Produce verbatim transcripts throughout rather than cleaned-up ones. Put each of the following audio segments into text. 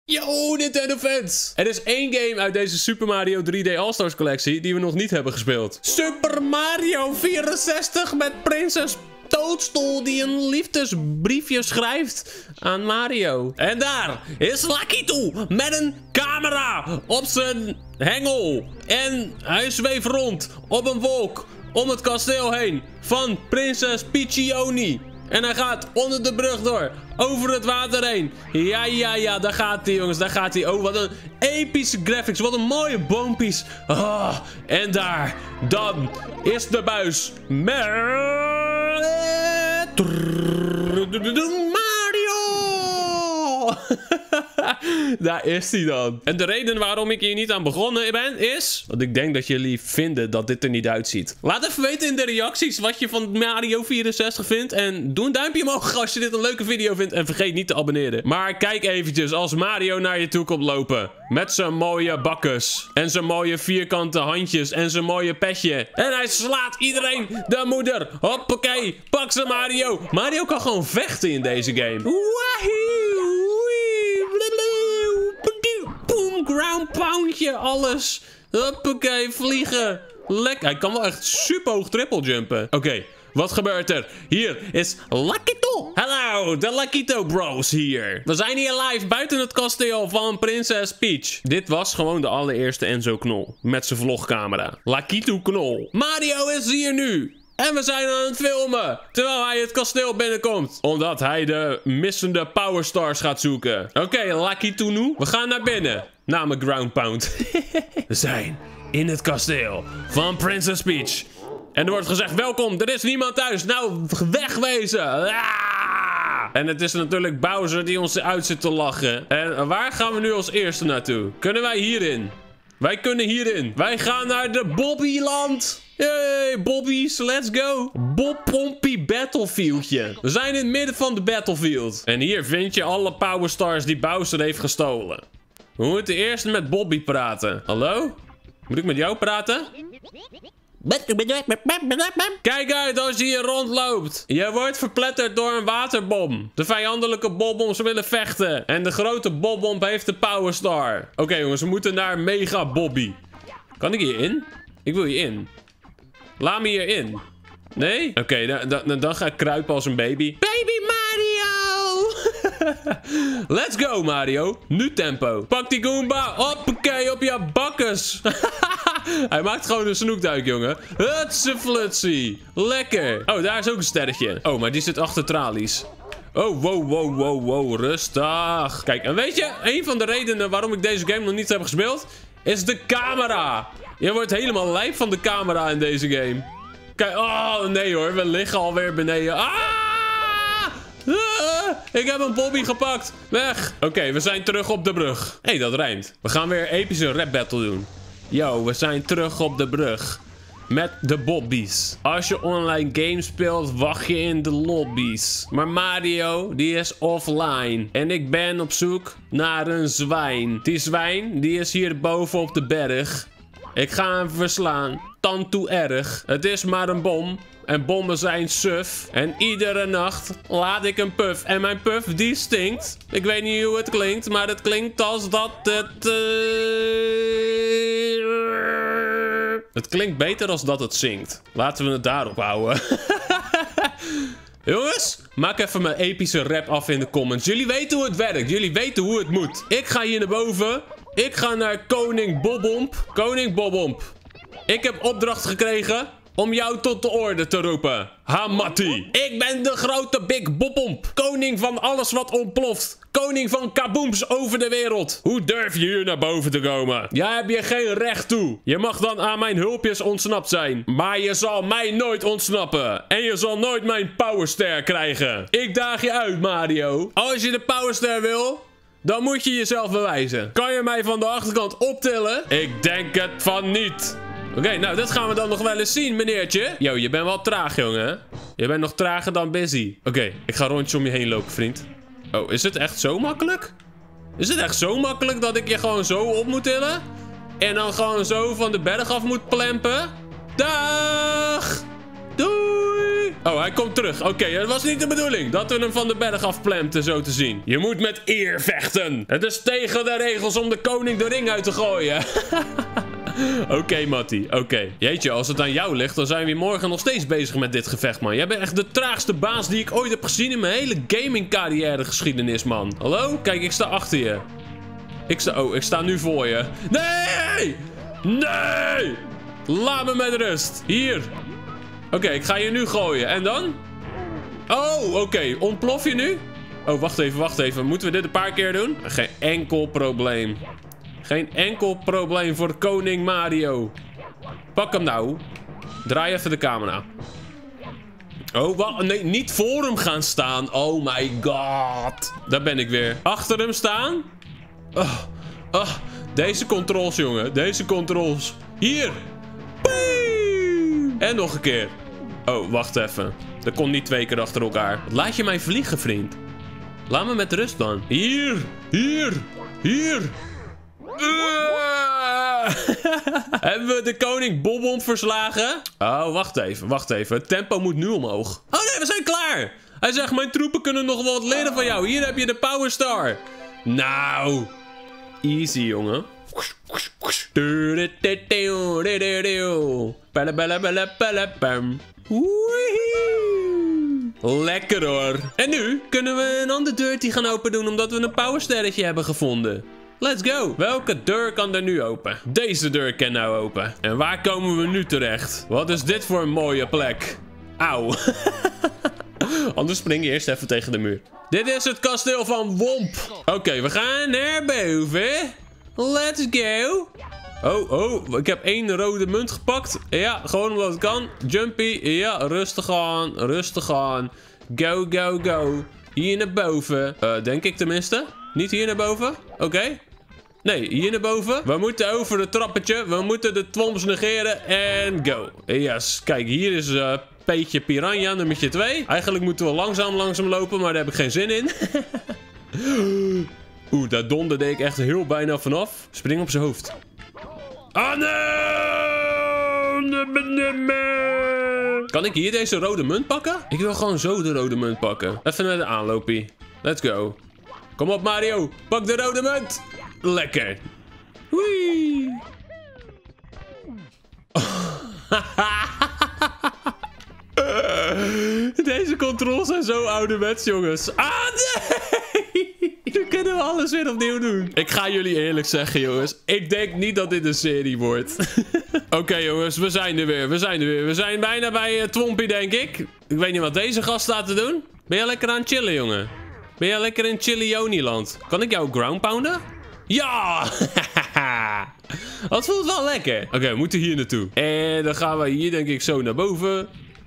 Yo, Nintendo fans! Er is één game uit deze Super Mario drie D All-Stars collectie die we nog niet hebben gespeeld. Super Mario vierenzestig met Prinses Toadstool die een liefdesbriefje schrijft aan Mario. En daar is Lakitu met een camera op zijn hengel. En hij zweeft rond op een wolk om het kasteel heen van Prinses Piccioni. En hij gaat onder de brug door. Over het water heen. Ja, ja, ja. Daar gaat hij, jongens. Daar gaat hij. Oh, wat een epische graphics. Wat een mooie boompjes. Ah, en daar. Dan is de buis. Met... Mario! Daar is hij dan. En de reden waarom ik hier niet aan begonnen ben is... dat ik denk dat jullie vinden dat dit er niet uitziet. Laat even weten in de reacties wat je van Mario vierenzestig vindt. En doe een duimpje omhoog als je dit een leuke video vindt. En vergeet niet te abonneren. Maar kijk eventjes als Mario naar je toe komt lopen. Met zijn mooie bakkes. En zijn mooie vierkante handjes. En zijn mooie petje. En hij slaat iedereen de moeder. Hoppakee. Pak ze Mario. Mario kan gewoon vechten in deze game. Wahoo! Boom, ground poundje, alles. Hoppakee, vliegen. Lekker. Hij kan wel echt super hoog triple jumpen. Oké, okay, wat gebeurt er? Hier is Lakitu. Hallo, de Lakitu bros hier. We zijn hier live buiten het kasteel van Prinses Peach. Dit was gewoon de allereerste Enzo Knol. Met zijn vlogcamera. Lakitu Knol. Mario is hier nu. En we zijn aan het filmen, terwijl hij het kasteel binnenkomt. Omdat hij de missende Power Stars gaat zoeken. Oké, okay, Lakitu nu. We gaan naar binnen. Namelijk Ground Pound. We zijn in het kasteel van Princess Peach. En er wordt gezegd, welkom, er is niemand thuis. Nou, wegwezen. Ah! En het is natuurlijk Bowser die ons uit zit te lachen. En waar gaan we nu als eerste naartoe? Kunnen wij hierin? Wij kunnen hierin. Wij gaan naar de Bobbyland. Hey, Bobby's, let's go. Bob Pompey Battlefieldje. We zijn in het midden van de Battlefield. En hier vind je alle Power Stars die Bowser heeft gestolen. We moeten eerst met Bobby praten. Hallo? Moet ik met jou praten? Kijk uit als je hier rondloopt. Je wordt verpletterd door een waterbom. De vijandelijke bomboms willen vechten. En de grote bombom heeft de Power Star. Oké okay, jongens, we moeten naar Mega Bobby. Kan ik hier in? Ik wil hier in. Laat me hier in. Nee? Oké, okay, dan, dan, dan ga ik kruipen als een baby. Baby Mario! Let's go Mario. Nu tempo. Pak die Goomba. Hoppakee op je bakkes. Hij maakt gewoon een snoekduik, jongen. Hutse flutsie. Lekker. Oh, daar is ook een sterretje. Oh, maar die zit achter tralies. Oh, wow, wow, wow, wow. Rustig. Kijk, en weet je, een van de redenen waarom ik deze game nog niet heb gespeeld, is de camera. Je wordt helemaal lijp van de camera in deze game. Kijk, oh, nee hoor. We liggen alweer beneden. Ah! Ah! Ik heb een Bobby gepakt. Weg. Oké, okay, we zijn terug op de brug. Hé, hey, dat rijmt. We gaan weer epische rap battle doen. Yo, we zijn terug op de brug. Met de Bobby's. Als je online games speelt, wacht je in de lobby's. Maar Mario, die is offline. En ik ben op zoek naar een zwijn. Die zwijn, die is hier boven op de berg. Ik ga hem verslaan. Tantoe erg. Het is maar een bom. En bommen zijn suf. En iedere nacht laat ik een puff. En mijn puff die stinkt. Ik weet niet hoe het klinkt. Maar het klinkt als dat het... Uh... Het klinkt beter als dat het zingt. Laten we het daarop houden. Jongens, maak even mijn epische rap af in de comments. Jullie weten hoe het werkt. Jullie weten hoe het moet. Ik ga hier naar boven. Ik ga naar koning Bobomp. Koning Bobomp. Ik heb opdracht gekregen om jou tot de orde te roepen. Hamati. Ik ben de grote Big Bobomp. Koning van alles wat ontploft. Koning van kabooms over de wereld. Hoe durf je hier naar boven te komen? Jij hebt je geen recht toe. Je mag dan aan mijn hulpjes ontsnapt zijn. Maar je zal mij nooit ontsnappen. En je zal nooit mijn powerster krijgen. Ik daag je uit, Mario. Als je de powerster wil, dan moet je jezelf bewijzen. Kan je mij van de achterkant optillen? Ik denk het van niet. Oké, okay, nou, dat gaan we dan nog wel eens zien, meneertje. Yo, je bent wel traag, jongen. Je bent nog trager dan busy. Oké, okay, ik ga rondjes om je heen lopen, vriend. Oh, is het echt zo makkelijk? Is het echt zo makkelijk dat ik je gewoon zo op moet tillen? En dan gewoon zo van de berg af moet plempen? Dag! Doei! Oh, hij komt terug. Oké, okay, het was niet de bedoeling dat we hem van de berg afplemten, zo te zien. Je moet met eer vechten. Het is tegen de regels om de koning de ring uit te gooien. Oké, okay, Matty. Oké. Okay. Jeetje, als het aan jou ligt, dan zijn we morgen nog steeds bezig met dit gevecht, man. Jij bent echt de traagste baas die ik ooit heb gezien in mijn hele gaming carrière geschiedenis, man. Hallo? Kijk, ik sta achter je. Ik sta... Oh, ik sta nu voor je. Nee! Nee! Laat me met rust. Hier. Oké, okay, ik ga je nu gooien. En dan? Oh, oké. Okay. Ontplof je nu? Oh, wacht even, wacht even. Moeten we dit een paar keer doen? Geen enkel probleem. Geen enkel probleem voor koning Mario. Pak hem nou. Draai even de camera. Oh, wat? Nee, niet voor hem gaan staan. Oh my god. Daar ben ik weer. Achter hem staan? Oh, oh. Deze controls, jongen. Deze controls. Hier. Pii. En nog een keer. Oh, wacht even. Dat kon niet twee keer achter elkaar. Laat je mij vliegen, vriend. Laat me met rust dan. Hier. Hier. Hier. Uh. Hebben we de koning Bob-omb verslagen? Oh, wacht even, wacht even. Het tempo moet nu omhoog. Oh nee, we zijn klaar. Hij zegt, mijn troepen kunnen nog wel wat leren van jou. Hier heb je de Power Star. Nou. Easy, jongen. Lekker hoor. En nu kunnen we een andere deur die gaan open doen omdat we een powersterretje hebben gevonden. Let's go. Welke deur kan er nu open? Deze deur kan nou open. En waar komen we nu terecht? Wat is dit voor een mooie plek? Auw. Anders spring je eerst even tegen de muur. Dit is het kasteel van Womp. Oké, okay, we gaan naar boven. Let's go. Oh, oh, ik heb één rode munt gepakt. Ja, gewoon omdat het kan. Jumpy, ja, rustig aan, rustig aan. Go, go, go. Hier naar boven. Uh, denk ik tenminste. Niet hier naar boven? Oké. Okay. Nee, hier naar boven. We moeten over het trappetje. We moeten de twomps negeren. En go. Yes. Kijk, hier is uh, Peetje Piranha, nummertje twee. Eigenlijk moeten we langzaam, langzaam lopen, maar daar heb ik geen zin in. Oeh, daar donderde ik echt heel bijna vanaf. Spring op zijn hoofd. Oh no! Kan ik hier deze rode munt pakken? Ik wil gewoon zo de rode munt pakken. Even naar de aanloopie. Let's go. Kom op Mario, pak de rode munt. Lekker. Wee. Deze controls zijn zo ouderwets, jongens. Ah, nee! Nu kunnen we alles weer opnieuw doen. Ik ga jullie eerlijk zeggen, jongens. Ik denk niet dat dit een serie wordt. Oké, okay, jongens. We zijn er weer. We zijn er weer. We zijn bijna bij uh, Twompy, denk ik. Ik weet niet wat deze gast staat te doen. Ben je lekker aan het chillen, jongen? Ben je lekker in Chilioniland? Kan ik jou ground pounden? Ja! Dat voelt wel lekker. Oké, okay, we moeten hier naartoe. En dan gaan we hier, denk ik, zo naar boven.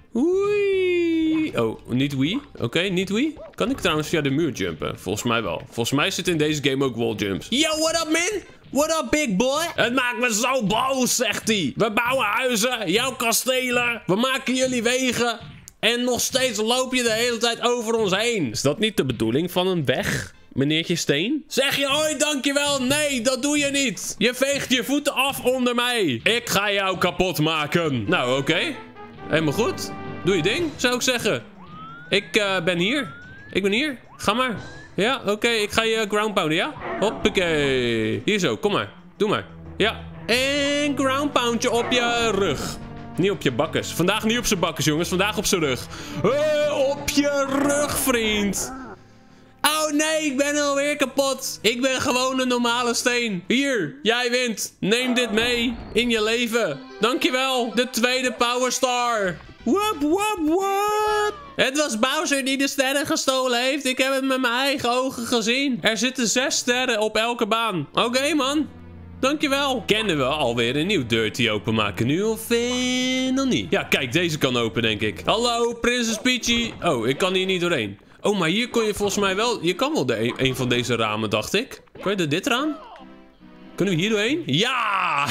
Oei. Oh, niet wie? Oké, okay, niet wie? Kan ik trouwens via de muur jumpen? Volgens mij wel. Volgens mij zit in deze game ook wall jumps. Yo, what up, man? What up, big boy? Het maakt me zo boos, zegt hij. We bouwen huizen, jouw kastelen. We maken jullie wegen. En nog steeds loop je de hele tijd over ons heen. Is dat niet de bedoeling van een weg, meneertje Steen? Zeg je ooit dankjewel? Nee, dat doe je niet. Je veegt je voeten af onder mij. Ik ga jou kapot maken. Nou, oké. Okay. Helemaal goed. Doe je ding, zou ik zeggen. Ik uh, ben hier. Ik ben hier. Ga maar. Ja, oké. Okay. Ik ga je ground pounden, ja? Hoppakee. Hier zo, kom maar. Doe maar. Ja. En ground poundje op je rug. Niet op je bakkes. Vandaag niet op zijn bakkes, jongens. Vandaag op zijn rug. Uh, op je rug, vriend. Oh nee, ik ben alweer kapot. Ik ben gewoon een normale steen. Hier, jij wint. Neem dit mee in je leven. Dankjewel. De tweede Power Star. Wop, wop, wop. Het was Bowser die de sterren gestolen heeft. Ik heb het met mijn eigen ogen gezien. Er zitten zes sterren op elke baan. Oké, okay, man. Dankjewel. Kennen we alweer een nieuw Dirty openmaken nu of eh, nog niet? Ja, kijk, deze kan open, denk ik. Hallo, Prinses Peachy. Oh, ik kan hier niet doorheen. Oh, maar hier kon je volgens mij wel... Je kan wel de een, een van deze ramen, dacht ik. Kan je er dit raam? Kunnen we hier doorheen? Ja!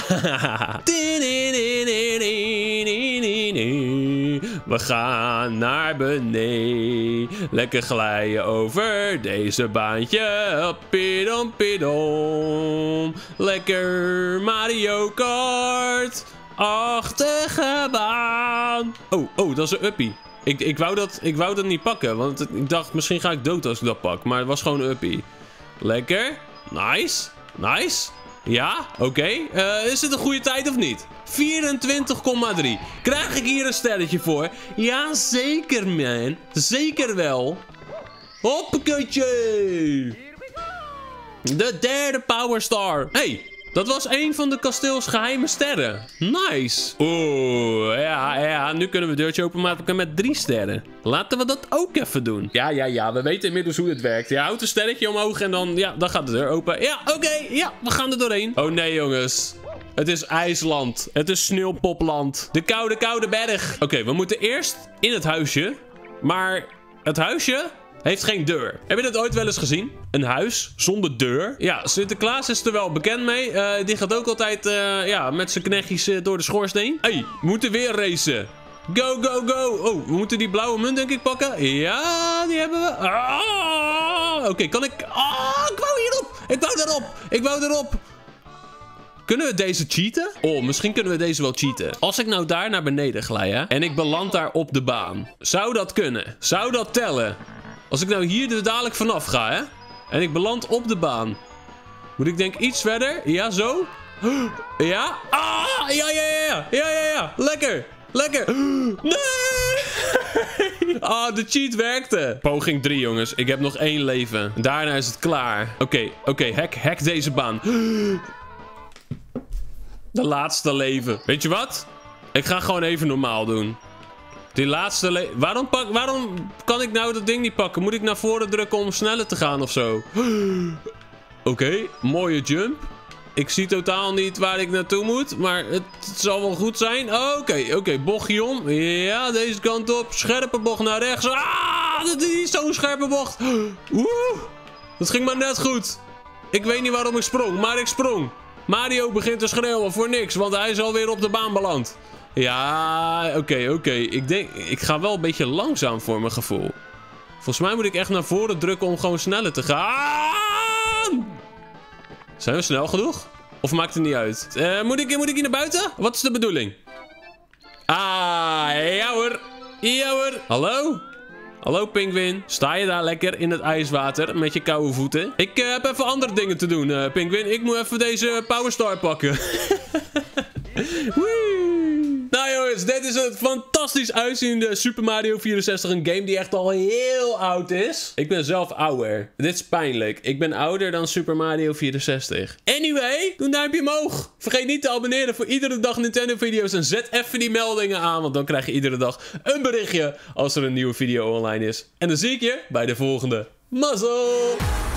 We gaan naar beneden. Lekker glijden over deze baantje. Pidom, pidom. Lekker Mario Kart. Achtige baan. Oh, oh, dat is een uppie. Ik, ik, wou dat, ik wou dat niet pakken, want het, ik dacht misschien ga ik dood als ik dat pak. Maar het was gewoon uppie. Lekker. Nice. Nice. Ja, oké. Okay. Uh, is het een goede tijd of niet? vierentwintig komma drie. Krijg ik hier een sterretje voor? Ja, zeker man. Zeker wel. Hoppakee. De derde Power Star. Hey, dat was een van de kasteels geheime sterren. Nice. Oeh, ja, ja. Nu kunnen we het deurtje openmaken met drie sterren. Laten we dat ook even doen. Ja, ja, ja. We weten inmiddels hoe het werkt. Je houdt een sterretje omhoog en dan, ja, dan gaat de deur open. Ja, oké. Okay, ja, we gaan er doorheen. Oh nee, jongens. Het is IJsland. Het is sneeuwpopland. De koude, koude berg. Oké, okay, we moeten eerst in het huisje. Maar het huisje heeft geen deur. Heb je dat ooit wel eens gezien? Een huis zonder deur? Ja, Sinterklaas is er wel bekend mee. Uh, die gaat ook altijd uh, ja, met zijn knechtjes uh, door de schoorsteen. Hey, we moeten weer racen. Go, go, go. Oh, we moeten die blauwe munt denk ik pakken. Ja, die hebben we. Ah, Oké, okay, kan ik... Ah, ik wou hierop. Ik wou erop. Ik wou erop. Kunnen we deze cheaten? Oh, misschien kunnen we deze wel cheaten. Als ik nou daar naar beneden glij, hè, en ik beland daar op de baan. Zou dat kunnen? Zou dat tellen? Als ik nou hier er dadelijk vanaf ga, hè? En ik beland op de baan. Moet ik denk iets verder? Ja, zo? Ja? Ah, ja, ja, ja. Ja, ja, ja. Lekker. Lekker. Nee! Ah, de cheat werkte. Poging drie, jongens. Ik heb nog één leven. Daarna is het klaar. Oké, okay, oké. Okay. Hack, hack deze baan. De laatste leven. Weet je wat? Ik ga gewoon even normaal doen. Die laatste leven. Waarom, pak... Waarom kan ik nou dat ding niet pakken? Moet ik naar voren drukken om sneller te gaan of zo? Oké, okay, mooie jump. Ik zie totaal niet waar ik naartoe moet. Maar het, het zal wel goed zijn. Oké, okay, oké. Okay, bochtje om. Ja, deze kant op. Scherpe bocht naar rechts. Ah, dat is zo'n scherpe bocht. Oeh, dat ging maar net goed. Ik weet niet waarom ik sprong, maar ik sprong. Mario begint te schreeuwen voor niks, want hij is alweer op de baan beland. Ja, oké, okay, oké. Okay. Ik denk, ik ga wel een beetje langzaam voor mijn gevoel. Volgens mij moet ik echt naar voren drukken om gewoon sneller te gaan. Zijn we snel genoeg? Of maakt het niet uit? Uh, moet, ik, moet ik hier naar buiten? Wat is de bedoeling? Ah, ja hoor. Ja hoor. Hallo? Hallo Pinguïn, sta je daar lekker in het ijswater met je koude voeten? Ik uh, heb even andere dingen te doen, uh, Pinguïn. Ik moet even deze Power Star pakken. Nou jongens, dit is een fantastisch uitziende Super Mario vierenzestig. Een game die echt al heel oud is. Ik ben zelf ouder. Dit is pijnlijk. Ik ben ouder dan Super Mario vierenzestig. Anyway, doe een duimpje omhoog. Vergeet niet te abonneren voor iedere dag Nintendo video's. En zet even die meldingen aan, want dan krijg je iedere dag een berichtje als er een nieuwe video online is. En dan zie ik je bij de volgende. Mazzel!